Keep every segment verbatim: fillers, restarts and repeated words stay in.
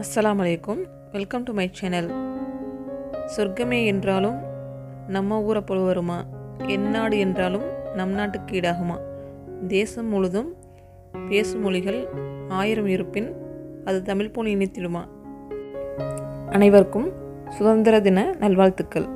அஸ்ஸலாமு அலைக்கும். Welcome to my channel. சொர்க்கமே என்றாலும் நம்ம ஊரை போல வருமா, எந்நாடு என்றாலும் நம் நாட்டுக்கு ஈடாகுமா, தேசம் முழுதும் பேசும் மொழிகள் ஆயிரம் இருப்பின் அது தமிழ் போல் இனித்திடுமா. அனைவருக்கும் சுதந்திர தின நல்வாழ்த்துக்கள்.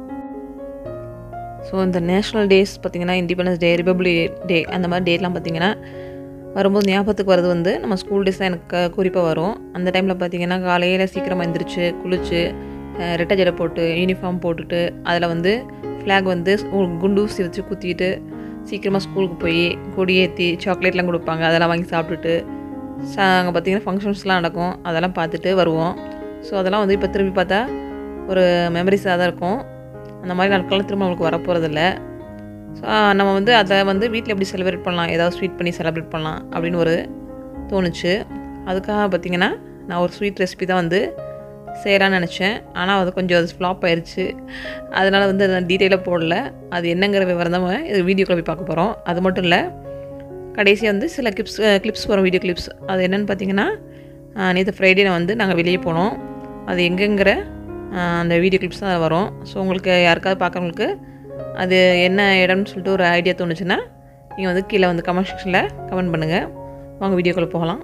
ஸோ இந்த நேஷ்னல் டேஸ் பார்த்திங்கன்னா, இண்டிபெண்டன்ஸ் டே, ரிபப்ளிக் டே, அந்த மாதிரி டேட்லாம் பார்த்திங்கன்னா வரும்போது ஞாபகத்துக்கு வர்றது வந்து நம்ம ஸ்கூல் டேஸ் தான் எனக்கு குறிப்பாக வரும். அந்த டைமில் பார்த்திங்கன்னா காலையில் சீக்கிரமாக எழுந்திரிச்சு குளிச்சு ரெட்டை ஜடை போட்டு யூனிஃபார்ம் போட்டுட்டு அதில் வந்து ஃப்ளாக் வந்து குண்டூசி வச்சு குத்திட்டு சீக்கிரமாக ஸ்கூலுக்கு போய் கொடியேற்றி சாக்லேட்லாம் கொடுப்பாங்க, அதெல்லாம் வாங்கி சாப்பிட்டுட்டு சா அங்கே பார்த்திங்கன்னா ஃபங்க்ஷன்ஸ்லாம் நடக்கும், அதெல்லாம் பார்த்துட்டு வருவோம். ஸோ அதெல்லாம் வந்து இப்போ திரும்பி பார்த்தா ஒரு மெமரிஸாக தான் இருக்கும். அந்த மாதிரி நாட்கள்லாம் திரும்ப நம்மளுக்கு வரப்போகிறதில்ல. ஸோ நம்ம வந்து அதை வந்து வீட்டில் எப்படி செலிப்ரேட் பண்ணலாம், ஏதாவது ஸ்வீட் பண்ணி செலிப்ரேட் பண்ணலாம் அப்படின்னு ஒரு தோணுச்சு. அதுக்காக பார்த்திங்கன்னா நான் ஒரு ஸ்வீட் ரெசிபி தான் வந்து செய்யலான்னு நினச்சேன். ஆனால் அது கொஞ்சம் அது ஃப்ளாப் ஆயிடுச்சு. அதனால் வந்து அதை டீட்டெயிலாக போடல. அது என்னங்கிற விவரம் தான் இது வீடியோக்குள்ள போய் பார்க்க போகிறோம். அது மட்டும் இல்லை, கடைசியாக வந்து சில கிளிப்ஸ் கிளிப்ஸ் வரும், வீடியோ கிளிப்ஸ். அது என்னென்னு பார்த்தீங்கன்னா, நேற்று ஃப்ரைடே நான் வந்து நாங்கள் வெளியே போனோம். அது எங்கெங்கிற அந்த வீடியோ கிளிப்ஸ் தான் வரும். ஸோ உங்களுக்கு யாருக்காவது பார்க்குறவங்களுக்கு அது என்ன இடம்னு சொல்லிட்டு ஒரு ஐடியா தோணுச்சுன்னா நீங்கள் வந்து கீழே வந்து கமெண்ட் செக்ஷனில் கமெண்ட் பண்ணுங்கள். வாங்க வீடியோக்குள்ளே போகலாம்.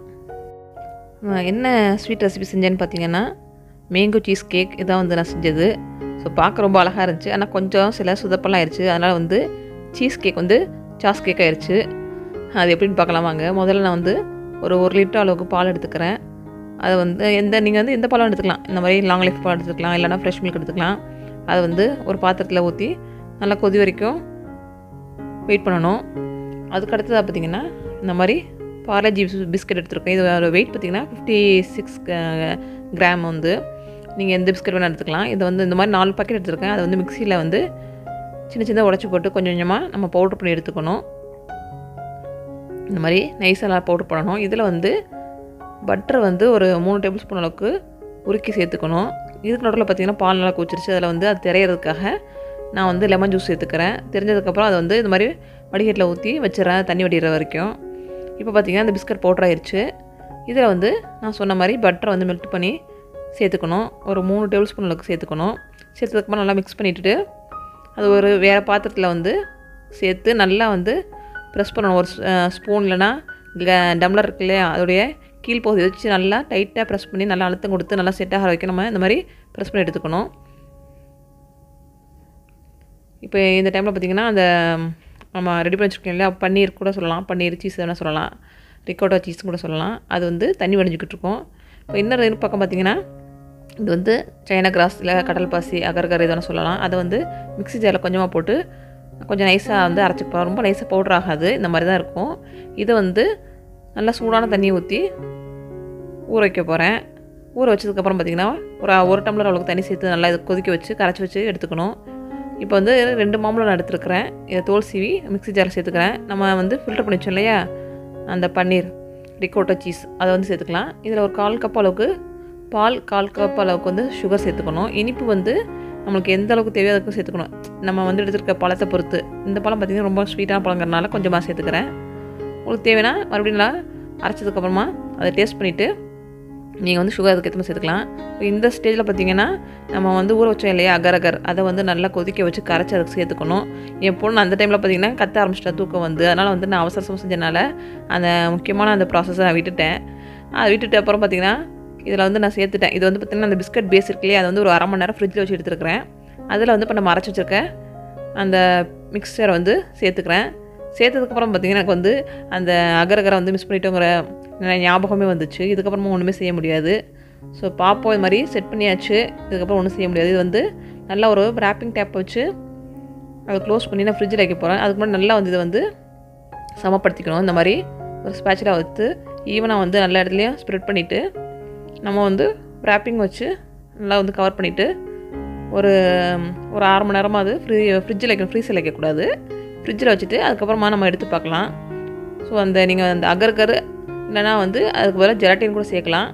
என்ன ஸ்வீட் ரெசிபி செஞ்சேன்னு பார்த்தீங்கன்னா, மேங்கோ சீஸ் கேக் இதான் வந்து நான் செஞ்சது. ஸோ பார்க்க ரொம்ப அழகாக இருந்துச்சு, ஆனால் கொஞ்சம் சில சுதப்பெல்லாம் ஆயிடுச்சு. அதனால் வந்து சீஸ் கேக் வந்து சாஸ் கேக் ஆயிடுச்சு. அது எப்படின்னு பார்க்கலாம் வாங்க. முதல்ல நான் வந்து ஒரு ஒரு லிட்டர் அளவுக்கு பால் எடுத்துக்கிறேன். அதை வந்து எந்த நீங்கள் வந்து எந்த பாலும் எடுத்துக்கலாம். இந்த மாதிரி லாங் லைஃப் பால் எடுத்துக்கலாம், இல்லைனா ஃப்ரெஷ் மில்க் எடுத்துக்கலாம். அதை வந்து ஒரு பாத்திரத்தில் ஊற்றி நல்லா கொதி வரைக்கும் வெயிட் பண்ணணும். அதுக்கு அடுத்ததாக பார்த்திங்கன்னா, இந்த மாதிரி பார்லேஜி பிஸ்கட் எடுத்துருக்கேன். இது வெயிட் பார்த்திங்கன்னா ஃபிஃப்டி சிக்ஸ் கிராம் வந்து நீங்கள் எந்த பிஸ்கட் வேணால் எடுத்துக்கலாம். இதை வந்து இந்த மாதிரி நாலு பாக்கெட் எடுத்துருக்கேன். அதை வந்து மிக்சியில் வந்து சின்ன சின்னதாக உடச்சி போட்டு கொஞ்சம் கொஞ்சமாக நம்ம பவுட்ரு பண்ணி எடுத்துக்கணும். இந்த மாதிரி நைஸெல்லாம் பவுட்ரு பண்ணணும். இதில் வந்து பட்டர் வந்து ஒரு மூணு டேபிள் ஸ்பூன் அளவுக்கு உருக்கி சேர்த்துக்கணும். இதுக்கு நடுவில் பார்த்திங்கன்னா பால் நல்லா குச்சிருச்சு. அதில் வந்து அது திரையிறதுக்காக நான் வந்து லெமன் ஜூஸ் சேர்த்துக்கிறேன். தெரிஞ்சதுக்கப்புறம் அதை வந்து இது மாதிரி வடிகட்டில் ஊற்றி வச்சிடறேன் தண்ணி வடிகிற வரைக்கும். இப்போ பார்த்திங்கன்னா இந்த பிஸ்கட் பவுடர் ஆயிடுச்சு. இதில் வந்து நான் சொன்ன மாதிரி பட்டரை வந்து மெல்ட் பண்ணி சேர்த்துக்கணும். ஒரு மூணு டேபிள் ஸ்பூன் அளவுக்கு சேர்த்துக்கணும். சேர்த்ததுக்கப்புறம் நல்லா மிக்ஸ் பண்ணிவிட்டு அது ஒரு வேறு பாத்திரத்தில் வந்து சேர்த்து நல்லா வந்து ப்ரெஸ் பண்ணணும். ஒரு ஸ்பூன் இல்லைனா டம்ளர் இருக்கு இல்லையா, அதோடைய கீழ்ப்பகுதி வச்சு நல்லா டைட்டாக ப்ரெஸ் பண்ணி நல்லா அழுத்தம் கொடுத்து நல்லா செட் ஆகிற வரைக்கும் நம்ம இந்த மாதிரி ப்ரெஸ் பண்ணி எடுத்துக்கணும். இப்போ இந்த டைமில் பார்த்திங்கன்னா அந்த நம்ம ரெடி பண்ணி வச்சுருக்கோம் இல்லையா, பன்னீர் கூட சொல்லலாம், பன்னீர் சீஸ் வேணால் சொல்லலாம், ரிக்கோட்டா சீஸ் கூட சொல்லலாம். அது வந்து தண்ணி வடிஞ்சிக்கிட்டு இருக்கோம். இப்போ இன்னொரு பக்கம் பார்த்திங்கன்னா, இது வந்து சைனா கிராஸ் இல்லை கடல் பாசி அகர்கர் இதெல்லாம் சொல்லலாம். அதை வந்து மிக்ஸி ஜாரில் கொஞ்சமாக போட்டு கொஞ்சம் நைஸாக வந்து அரைச்சிக்கலாம். ரொம்ப நைஸாக பவுடர் ஆகாது, இந்த மாதிரி தான் இருக்கும். இதை வந்து நல்லா சூடான தண்ணியை ஊற்றி ஊற வைக்க போகிறேன். ஊற வச்சதுக்கப்புறம் பார்த்திங்கன்னா ஒரு ஒரு டம்ளர் அளவுக்கு தண்ணி சேர்த்து நல்லா இது கொதிக்க வச்சு கரைச்சி வச்சு எடுத்துக்கணும். இப்போ வந்து ரெண்டு மாம்பழம் நான் எடுத்துருக்கிறேன். இதை தோல் சீவி மிக்ஸி ஜாரில் சேர்த்துக்கிறேன். நம்ம வந்து ஃபில்டர் பண்ணி வச்சோம் இல்லையா அந்த பன்னீர் ரிக்கோட்டா சீஸ், அதை வந்து சேர்த்துக்கலாம். இதில் ஒரு கால் கப் அளவுக்கு பால், கால் கப் அளவுக்கு வந்து சுகர் சேர்த்துக்கணும். இனிப்பு வந்து நம்மளுக்கு எந்த அளவுக்கு தேவையோ அதுக்கு சேர்த்துக்கணும். நம்ம வந்து எடுத்துருக்க பழத்தை பொறுத்து. இந்த பழம் பார்த்திங்கன்னா ரொம்ப ஸ்வீட்டான பழங்கிறனால கொஞ்சமாக சேர்த்துக்கிறேன். உங்களுக்கு தேவைன்னா மறுபடியும் நல்லா அரைச்சதுக்கப்புறமா அதை டேஸ்ட் பண்ணிவிட்டு நீங்கள் வந்து சுகர் அதுக்கு ஏற்ற மாதிரி சேர்த்துக்கலாம். இந்த ஸ்டேஜில் பார்த்திங்கன்னா நம்ம வந்து ஊற வச்சோம் இல்லையா அகர் அகர், அதை வந்து நல்லா கொதிக்க வச்சு கரைச்சி அதுக்கு சேர்த்துக்கணும். என் பொண்ணு அந்த டைமில் பார்த்திங்கன்னா கத்த ஆரம்பிச்சிட்டா தூக்கம் வந்து. அதனால் வந்து நான் அவசரம் செஞ்சனால அந்த முக்கியமான அந்த ப்ராசஸை நான் விட்டுட்டேன். அதை விட்டுட்டு அப்புறம் பார்த்திங்கன்னா இதில் வந்து நான் சேர்த்துட்டேன். இது வந்து பார்த்திங்கன்னா அந்த பிஸ்கட் பேஸ் இருக்கு இல்லையா, அதை வந்து ஒரு அரை மணி நேரம் ஃப்ரிட்ஜில் வச்சு எடுத்துருக்கிறேன். அதில் வந்து இப்போ நம்ம அரைச்சி வச்சுருக்க அந்த மிக்சரை வந்து சேர்த்துக்கிறேன். சேர்த்ததுக்கப்புறம் பார்த்திங்கன்னா எனக்கு வந்து அந்த அகரகரை வந்து மிஸ் பண்ணிட்டோங்கிற ஞாபகமே வந்துச்சு. இதுக்கப்புறமா ஒன்றுமே செய்ய முடியாது. ஸோ பார்ப்போம், இது மாதிரி செட் பண்ணியாச்சு. இதுக்கப்புறம் ஒன்றும் செய்ய முடியாது. இது வந்து நல்லா ஒரு ராப்பிங் டேப் வச்சு அதை க்ளோஸ் பண்ணி நான் ஃப்ரிட்ஜில் வைக்க போகிறேன். அதுக்கு முன்னாடி நல்லா வந்து இதை வந்து சமப்படுத்திக்கணும். இந்த மாதிரி ஒரு ஸ்பேட்சில் வச்சு ஈவனாக வந்து நல்ல இடத்துலையும் ஸ்ப்ரெட் பண்ணிவிட்டு நம்ம வந்து ராப்பிங் வச்சு நல்லா வந்து கவர் பண்ணிவிட்டு ஒரு ஒரு ஆறு மணி நேரமாக அது ஃப்ரீ ஃப்ரிட்ஜில் வைக்கணும், ஃப்ரீஸில் வைக்கக்கூடாது. ஃப்ரிட்ஜில் வச்சுட்டு அதுக்கப்புறமா நம்ம எடுத்து பார்க்கலாம். ஸோ அந்த நீங்கள் அந்த அகர்கர் இல்லைனா வந்து அதுக்கு பதிலாக ஜெலட்டின் கூட சேர்க்கலாம்.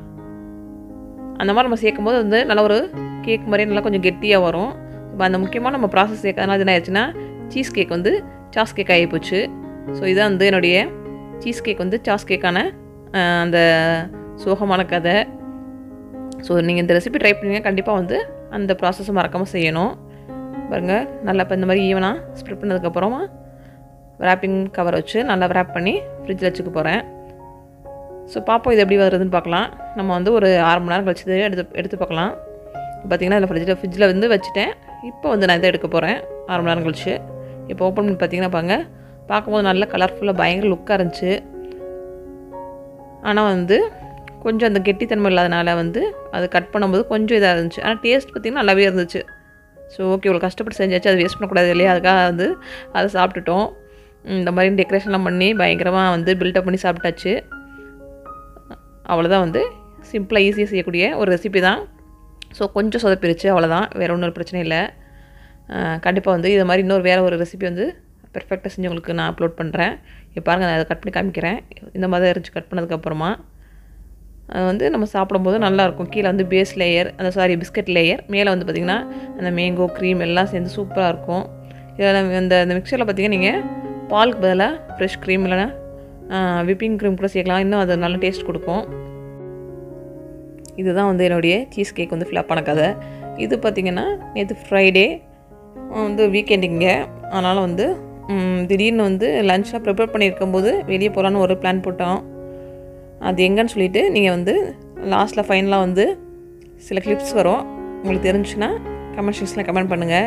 அந்த மாதிரி நம்ம சேர்க்கும்போது வந்து நல்லா ஒரு கேக் மாதிரி நல்லா கொஞ்சம் கெட்டியாக வரும். இப்போ அந்த முக்கியமாக நம்ம ப்ராசஸ் சேர்க்கறதுனால என்ன ஆயிடுச்சுன்னா சீஸ் கேக் வந்து சாஸ் கேக் ஆகி போச்சு. ஸோ இதான் வந்து என்னுடைய சீஸ் கேக் வந்து சாஸ் கேக்கான அந்த சோகமான கதை. ஸோ நீங்கள் இந்த ரெசிபி ட்ரை பண்ணுங்க, கண்டிப்பாக வந்து அந்த ப்ராசஸை மறக்காமல் செய்யணும். பாருங்கள், நல்லா இப்போ இந்த மாதிரி ஈவனாக ஸ்ப்ரெட் பண்ணதுக்கப்புறமா ரேப்பிங் கவர் வச்சு நல்லா ரேப் பண்ணி ஃப்ரிட்ஜில் வச்சுக்க போகிறேன். ஸோ பார்ப்போம் இது எப்படி வருதுன்னு பார்க்கலாம். நம்ம வந்து ஒரு ஆறு மணி நேரம் கழிச்சு எடுத்து எடுத்து பார்க்கலாம். பார்த்திங்கன்னா இதில் ஃப்ரிட்ஜில் ஃப்ரிட்ஜில் வந்து வச்சுட்டேன். இப்போ வந்து நான் இதை எடுக்க போகிறேன் ஆறு மணி நேரம் கழிச்சு. இப்போ ஓப்பன் பண்ணி பார்த்திங்கன்னா பாருங்க, பார்க்கும்போது நல்ல கலர்ஃபுல்லாக பயங்கர லுக்காக இருந்துச்சு. ஆனால் வந்து கொஞ்சம் அந்த கெட்டித்தன்மை இல்லாதனால வந்து அது கட் பண்ணும்போது கொஞ்சம் இதாக இருந்துச்சு. ஆனால் டேஸ்ட் பார்த்திங்கன்னா நல்லாவே இருந்துச்சு. ஸோ ஓகே, இவ்வளோ கஷ்டப்பட்டு செஞ்சாச்சு, அது வேஸ்ட் பண்ணக்கூடாது இல்லையா, அதுக்காக வந்து அதை சாப்பிட்டுட்டோம். இந்த மாதிரி டெக்கரேஷன்லாம் பண்ணி பயங்கரமாக வந்து பில்டப் பண்ணி சாப்பிட்டாச்சு. அவ்வளோதான், வந்து சிம்பிளாக ஈஸியாக செய்யக்கூடிய ஒரு ரெசிபி தான். ஸோ கொஞ்சம் சொதப்பிருச்சு, அவ்வளோதான், வேறு ஒன்றும் பிரச்சனை இல்லை. கண்டிப்பாக வந்து இது மாதிரி இன்னொரு வேறு ஒரு ரெசிபி வந்து பெர்ஃபெக்டாக செஞ்சு உங்களுக்கு நான் அப்லோட் பண்ணுறேன். இப்போ பாருங்கள், நான் அதை கட் பண்ணி காமிக்கிறேன். இந்த மாதிரி தான் இருந்துச்சு கட் பண்ணதுக்கப்புறமா. அது வந்து நம்ம சாப்பிடும்போது நல்லாயிருக்கும். கீழே வந்து பேஸ் லேயர், அந்த சாரி பிஸ்கட் லேயர், மேலே வந்து பார்த்திங்கன்னா அந்த மேங்கோ க்ரீம் எல்லாம் சேர்ந்து சூப்பராக இருக்கும். இதில் அந்த அந்த மிக்சரில் பார்த்திங்கன்னா நீங்கள் பாலுக்கு பதிலாக ஃப்ரெஷ் க்ரீம் இல்லைனா விப்பிங் க்ரீம் கூட சேர்க்கலாம், இன்னும் அது நல்ல டேஸ்ட் கொடுக்கும். இதுதான் வந்து என்னுடைய சீஸ் கேக் வந்து ஃபில்லப் பண்ண கதை. இது பார்த்திங்கன்னா நேற்று ஃப்ரைடே வந்து வீக்கெண்டிங்க, அதனால் வந்து திடீர்னு வந்து லன்ச்லாம் ப்ரிப்பேர் பண்ணியிருக்கும்போது வெளியே போகலான்னு ஒரு பிளான் போட்டோம். அது எங்கன்னு சொல்லிவிட்டு நீங்கள் வந்து லாஸ்ட்டில் ஃபைனலாக வந்து சில கிளிப்ஸ் வரும், உங்களுக்கு தெரிஞ்சுன்னா கமெண்ட் செக்ஷனில் கமெண்ட் பண்ணுங்கள்.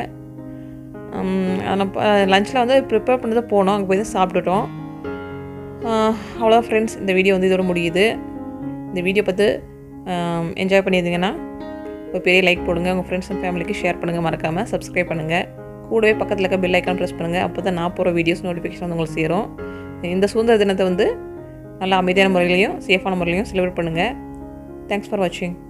அதனால் லன்ச்சில் வந்து ப்ரிப்பேர் பண்ணி தான் போனோம், அங்கே போய் தான் சாப்பிட்டுட்டோம். அவ்வளோதான் ஃப்ரெண்ட்ஸ், இந்த வீடியோ வந்து இதோட முடியுது. இந்த வீடியோ பார்த்து என்ஜாய் பண்ணியிருந்தீங்கன்னா ஒரு பெரிய லைக் போடுங்க, உங்கள் ஃப்ரெண்ட்ஸ் அண்ட் ஃபேமிலிக்கு ஷேர் பண்ணுங்கள், மறக்காமல் சப்ஸ்கிரைப் பண்ணுங்கள். கூடவே பக்கத்தில் இருக்க பெல் ஐக்கான் ப்ரெஸ் பண்ணுங்கள், அப்போ தான் நான் போகிற வீடியோஸ் நோட்டிஃபிகேஷன் வந்து உங்களுக்கு சேரும். இந்த சுதந்திர தினத்தை வந்து நல்லா அமைதியான முறையிலையும் சேஃபான முறையிலையும் செலிப்ரேட் பண்ணுங்கள். தேங்க்ஸ் ஃபார் வாட்சிங்.